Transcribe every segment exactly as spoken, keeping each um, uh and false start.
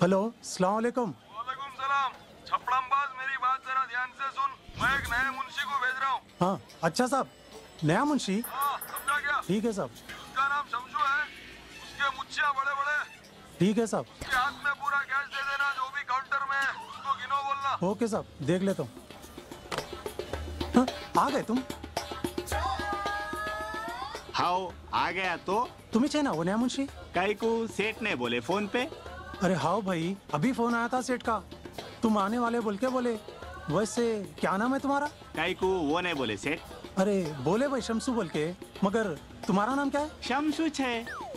Hello, अस्सलाम वालेकुम। वालेकुम सलाम। छपड़मबाज, मेरी बात जरा ध्यान से सुन। मैं एक नए मुंशी को भेज रहा हूँ। हाँ, अच्छा साहब, नया मुंशी? हाँ, समझा क्या? ठीक है साहब। उसका नाम शमशू है। उसके मुच्छिया बड़े बड़े। ठीक है साहब। उसके हाथ में पूरा कैश दे देना, जो भी काउंटर में है उसको गिनो बोलना। ओके साहब, देख लेता हूँ। हाँ, आ गए तुम? हाउ आ गया तो? तुम्ही छे ना वो नया मुंशी? कई को सेठ ने बोले फोन पे। अरे हाँ भाई, अभी फोन आया था सेठ का, तुम आने वाले बोल के बोले। वैसे क्या नाम है तुम्हारा? कई को वो नहीं बोले सेठ। अरे बोले भाई शमसू बोल के, मगर तुम्हारा नाम क्या है? शमसू छे।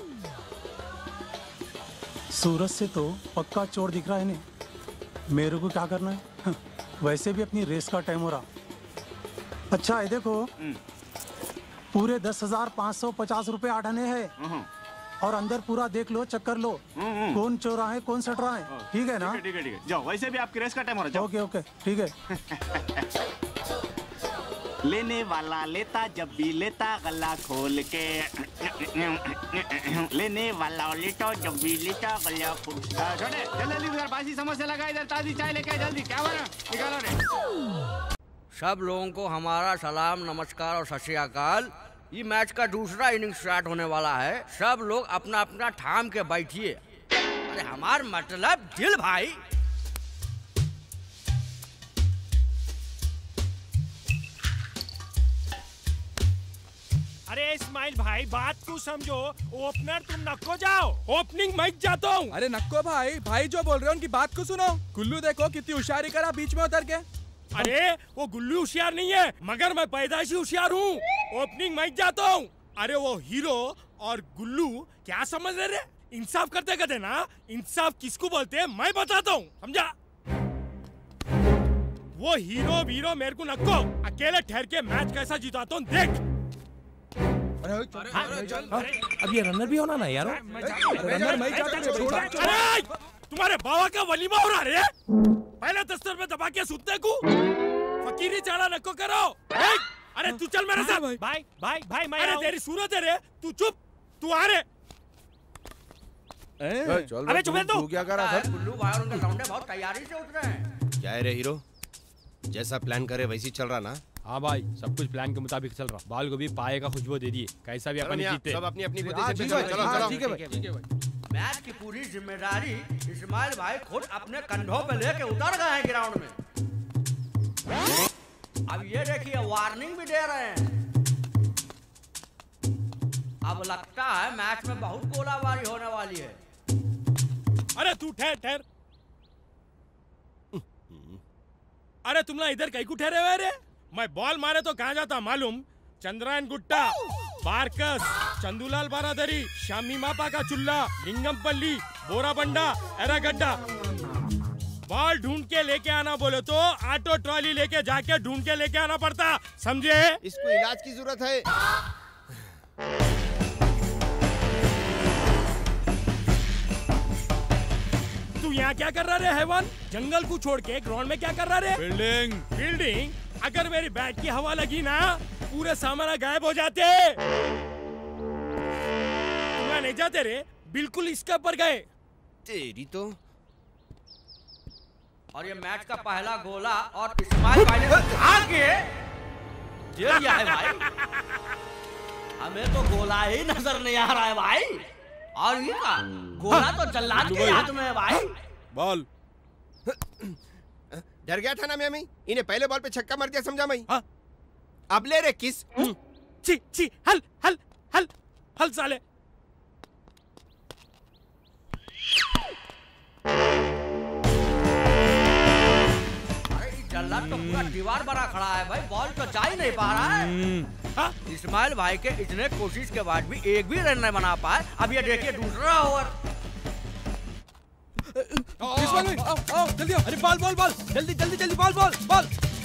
सूरज से तो पक्का चोर दिख रहा है इन्हें। मेरे को क्या करना है? वैसे भी अपनी रेस का टाइम हो रहा। अच्छा है, देखो पूरे दस हजार पाँच सौ पचास रुपए आढ़ने हैं और अंदर पूरा देख लो, चक्कर लो, कौन चोरा है कौन सट रहा है। ठीक है ना? ठीक है ठीक है, जाओ। वैसे भी आपकी रेस का टाइम हो रहा है। ओके ओके, ठीक है। लेने वाला लेता जब भी लेता गला खोल के। लेने वाला लेता जब भी लेता गला खोल के। छोटे जल्दी जल्दी बासी समोसे लगा, इधर ताजी चाय लेके जल्दी। क्या बना निकालो रे। सब लोगों को हमारा सलाम, नमस्कार और सत श्री अकाल। ये मैच का दूसरा इनिंग स्टार्ट होने वाला है। सब लोग अपना अपना ठाम के बैठिए। अरे हमार मतलब दिल भाई। अरे इस्माइल भाई, बात तू समझो। ओपनर तुम नक्को जाओ, ओपनिंग मैं जाता हूँ। अरे नक्को भाई, भाई जो बोल रहे हैं उनकी बात को सुनो। गुल्लू देखो कितनी होशियारी करा बीच में उतर के। अरे वो गुल्लू होशियार नहीं है, मगर मैं पैदाइशी होशियार हूँ। ओपनिंग मैं जाता हूँ। अरे वो हीरो और गुल्लू क्या समझ रहे रे? इंसाफ करते कहते ना, इंसाफ किसको बोलते हैं मैं बताता हूँ, समझा? वो हीरो वीरो मेरे को नक्को, अकेले ठहर के मैच कैसा जिताता हूँ देख। अरे अरे चल, अब ये रनर भी होना ना यार। रनर मैं अरे तुम्हारे बाबा का वलीमा हो रहा है। पहले दस्तर में दबा के सुनते को फकीरी चाला नको करो। अरे तू चल मेरे साथ। भाई भाई भाई मैं अरे तेरी सूरत है रे, तू चुप, तू आ रे। अबे चुप तू क्या कर रहा था? गुल्लू भाई और उनके लौंडे बहुत तैयारी से उठ रहे हैं। क्या है रे हीरो, जैसा प्लान करे वैसी चल रहा ना? हाँ भाई, सब कुछ प्लान के मुताबिक चल रहा। बाल को भी पाए का खुशबू दे दिए, कैसा भी अपन जीते। सब अपनी अपनी पोजीशन पे चलो चलो। ठीक है भाई, ठीक है भाई। मैच की पूरी जिम्मेदारी इस्माइल भाई खुद अपने कंधों पे लेके उतर गए हैं ग्राउंड में। अब ये देखिए वार्निंग भी दे रहे हैं। अब लगता है मैच में बहुत गोलाबारी होने वाली है। अरे तू ठहर ठहर। अरे तुम ना इधर कहीं को ठहरे हुए रे? मैं बॉल मारे तो कहाँ जाता मालूम? चंद्रायन गुट्टा, बारकस, चंदूलाल बारादरी, शामी मापा का चुल्ला, लिंगमपल्ली, बोराबंडा, एरागड्डा। बॉल ढूंढ के लेके आना बोले तो ऑटो ट्रॉली लेके जाके ढूंढ के लेके आना पड़ता, समझे? इसको इलाज की जरूरत है। तू यहाँ क्या कर रहा रे हैवान? जंगल को छोड़ के ग्राउंड में क्या कर रहा रे? फील्डिंग। फील्डिंग? अगर मेरी बैट की हवा लगी ना, पूरे सामान गायब हो जाते। तुम नहीं जाते रे, बिल्कुल इसके ऊपर गए। तेरी तो। और ये मैच का पहला गोला और इस्माइल भाई ने आगे दे दिया है भाई। हमें तो गोला ही नजर नहीं आ रहा है भाई। और ये का गोला तो जल्लाद के हाथ में है भाई। बॉल। डर गया था ना मैं, मैं इन्हें पहले बॉल पे छक्का मार दिया, समझा मैं। हाँ? अब ले रे किस। ची ची हल हल हल हल साले। जल्लाद तो पूरा दीवार बना खड़ा है भाई, बॉल तो जा ही नहीं पा रहा है। हाँ? इस्माइल भाई के इतने कोशिश के बाद भी एक भी रन नहीं बना पाए। अब ये देखिए दूसरा ओवर। इस्माइल भाई आओ आओ जल्दी आओ। अरे बॉल बॉल बॉल, जल्दी जल्दी जल्दी बॉल बॉल बॉल।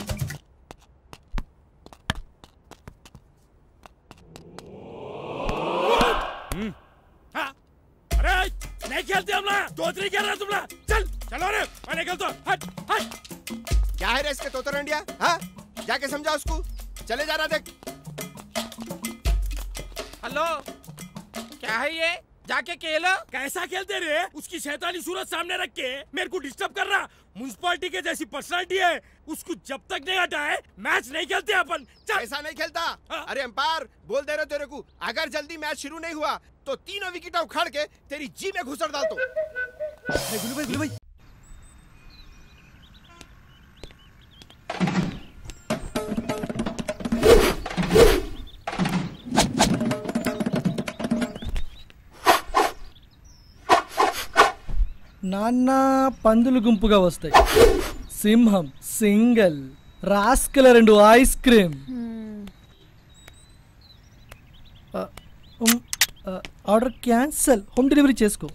हाँ? अरे नहीं खेलते हम ना, दो तीन खेल रहे तुम ना। चल चलो रे, मैं निकलता हूँ। हट हट। क्या है रे इसके तोतर इंडिया? हाँ, जाके समझा उसको। चले जा रहा देख। हेलो, क्या है ये? जाके खेलो। कैसा खेलते रे? उसकी शैतानी सूरत सामने रख के मेरे को डिस्टर्ब कर रहा। म्युनिसिपालिटी के जैसी पर्सनालिटी है, उसको जब तक नहीं हटाए मैच नहीं खेलते अपन। चल। ऐसा नहीं खेलता। अरे अंपायर बोल दे रहे तेरे को, अगर जल्दी मैच शुरू नहीं हुआ तो तीनों विकेट उखाड़ के तेरी जी में घुसड़ डाल दो। गुल्लू भाई, गुल्लू भाई। నాన్న పందులు గుంపుగా వస్తాయి, సింహం సింగల్, రాస్కల రెండు ice cream. Order cancel, home delivery చేసుకో.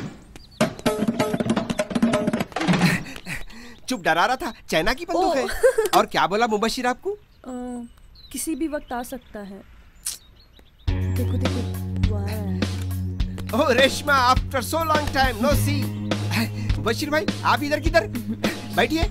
चुप डरा रहा था, चाइना की बंदूक है. और क्या बोला मुबशिर आपको? आ, किसी भी वक्त आ सकता है. देखो देखो. वाह. Oh Reshma, after so long time no see. Mubashir भाई आप इधर किधर? बैठिए.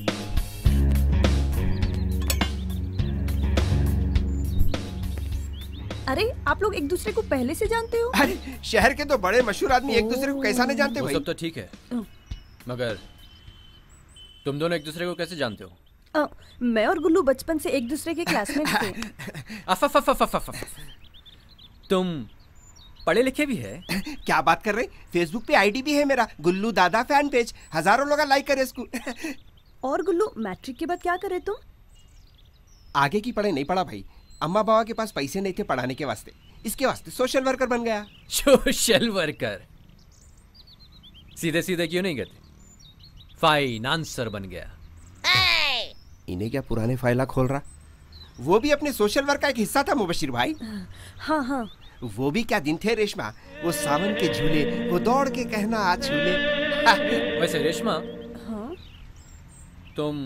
अरे आप लोग एक दूसरे को पहले से जानते हो? अरे शहर के तो बड़े मशहूर आदमी एक दूसरे को कैसा नहीं जानते भाई? वो सब तो ठीक है, मगर तुम दोनों एक दूसरे को कैसे जानते हो? आ, मैं और गुल्लू बचपन से एक दूसरे के क्लासमेट थे. अफ अफ अफ अफ अफ. तुम पढ़े लिखे भी है? क्या बात कर रहे? फेसबुक पे आईडी भी है मेरा, गुल्लू दादा फैन पेज. हजारों लोग लाइक करे इसको. और गुल्लू मैट्रिक के बाद क्या करे तुम? आगे की पढ़ाई नहीं पढ़ा भाई. अम्मा बाबा के पास पैसे नहीं थे पढ़ाने के वास्ते, इसके वास्ते सोशल वर्कर बन गया. सोशल वर्कर सीधे सीधे क्यों नहीं कहते? फाइनेंसर बन गया. इन्हें क्या पुराने फाइला खोल रहा? वो भी अपने सोशल वर्क का एक हिस्सा था मुबशिर भाई. हाँ हाँ. वो भी क्या दिन थे रेशमा, वो सावन के झूले, वो दौड़ के कहना आज झूले. वैसे रेशमा, हाँ? तुम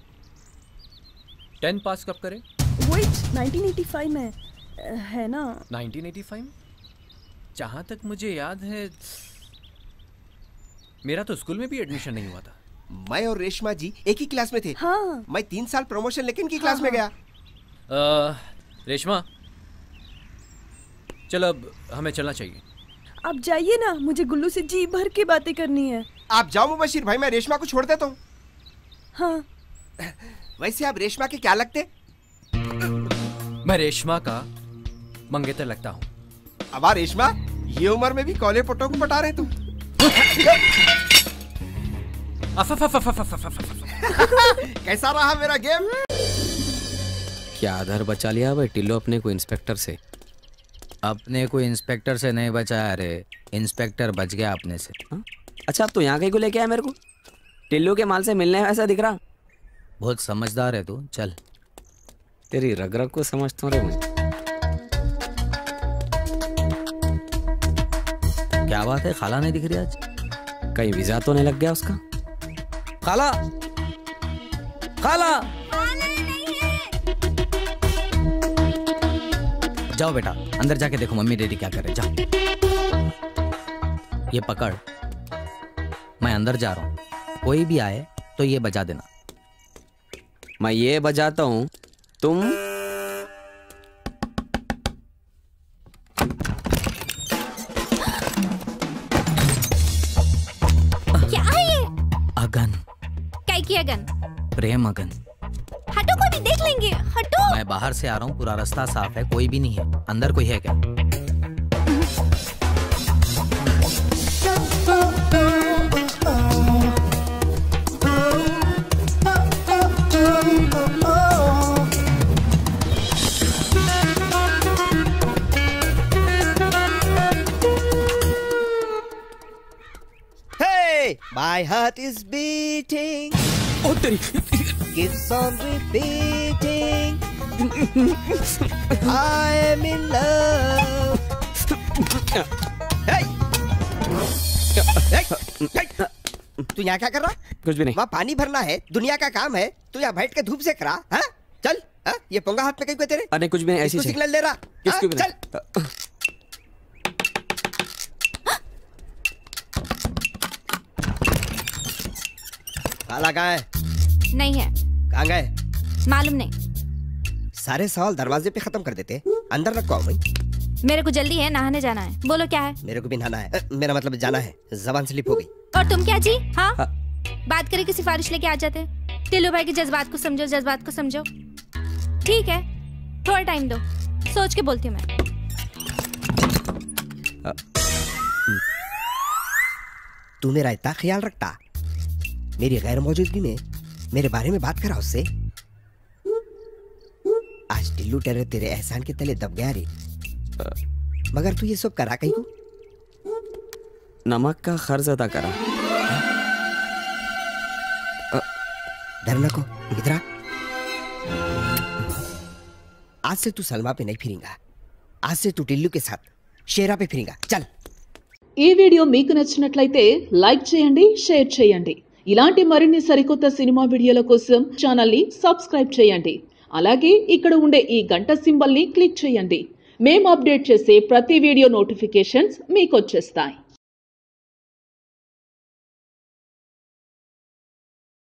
टेंथ पास कब करे? वही नाइनटीन एटी फाइव में है ना. Nineteen eighty five? जहां तक मुझे याद है मेरा तो स्कूल में भी एडमिशन नहीं हुआ था. मैं और रेशमा जी एक ही क्लास में थे. हाँ. मैं तीन साल प्रमोशन लेकिन की क्लास हाँ, में गया. आ, रेशमा चलो अब हमें चलना चाहिए. आप जाइए ना, मुझे गुल्लू से जी भर के बातें करनी है. आप जाओ मुबशिर भाई, मैं रेशमा को छोड़ देता हूँ. हाँ. वैसे आप रेशमा के क्या लगते? मैं रेशमा का मंगेतर लगता हूँ. अब आ रेशमा, ये उम्र में भी कॉले पोटो को पटा रहे तुम. अफ अफ अफ अफ अफ अफ. कैसा रहा मेरा गेम? क्या आधार बचा लिया भाई टिल्लो अपने को इंस्पेक्टर से? अपने को इंस्पेक्टर से नहीं बचाया रे, इंस्पेक्टर बच गया अपने से. हा? अच्छा अब तो यहाँ कहीं को लेके आया मेरे को? टिल्लू के माल से मिलने ऐसा दिख रहा. बहुत समझदार है तू. चल तेरी रग रग को समझता हूँ रे मैं. क्या बात है, खाला नहीं दिख रही आज? कहीं वीजा तो नहीं लग गया उसका? खाला, खाला जाओ बेटा अंदर जाके देखो मम्मी डैडी क्या कर रहे. जाओ ये पकड़, मैं अंदर जा रहा हूँ, कोई भी आए तो ये बजा देना. मैं ये बजाता हूँ, तुम क्या है ये? अगन. क्या की अगन? प्रेम अगन. हटो, कोई भी देख लेंगे. हटो. मैं बाहर से आ रहा हूँ, पूरा रास्ता साफ है, कोई भी नहीं है. अंदर कोई है क्या? My heart is beating. Oh, तेरी. Keeps on repeating. I am in love. Hey! Hey! Hey! तू यहाँ क्या कर रहा? कुछ भी नहीं. वहाँ पानी भरना है, दुनिया का काम है. तू यहाँ बैठ के धूप सेक रहा? हाँ? चल. हाँ? ये पोंगा हाथ में कहीं को तेरे? अरे कुछ भी नहीं, ऐसी सिग्नल दे रहा. किसको भी चल. खाला कहाँ है? नहीं है. कहाँ गए? मालूम नहीं. सारे सवाल दरवाजे पे खत्म कर देते, अंदर रखो. आओ भाई. मेरे को जल्दी है, नहाने जाना है। बोलो क्या है? मेरे को भी नहाना है। मेरा मतलब जाना है, जबान स्लिप हो गई। और तुम क्या जी? हाँ, हाँ। बात करे की सिफारिश लेके आ जाते। टिल्लू भाई के जज्बात को समझो, जज्बात को समझो। ठीक है, थोड़ा टाइम दो, सोच के बोलती हूँ मैं। तू मेरा इतना ख्याल रखता, मेरी गैर मौजूदगी में मेरे बारे में बात करा उससे। आज टिल्लू टेरे तेरे एहसान के तले दब गया रे, मगर तू ये सब करा कहीं को? नमक का खर्च अदा करा। डरना को इधर आ। आज से तू सलमा पे नहीं फिरेगा, आज से तू टिल्लू के साथ शेरा पे फिरेगा। चल। ఈ వీడియో మీకు నచ్చినట్లయితే లైక్ చేయండి, షేర్ చేయండి. ఇలాంటి మరిన్ని సరికొత్త సినిమా వీడియోల కోసం ఛానల్ ని సబ్స్క్రైబ్ చేయండి. అలాగే ఇక్కడ ఉండే ఈ గంట సింబల్ ని క్లిక్ చేయండి. మేము అప్డేట్ చేసే ప్రతి వీడియో నోటిఫికేషన్స్ మీకు వచ్చేస్తాయి.